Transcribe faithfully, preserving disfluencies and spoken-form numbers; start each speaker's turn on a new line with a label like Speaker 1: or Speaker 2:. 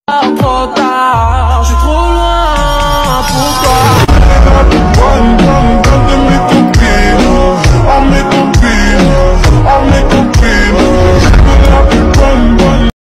Speaker 1: Trop tard, je suis trop loin pour toi.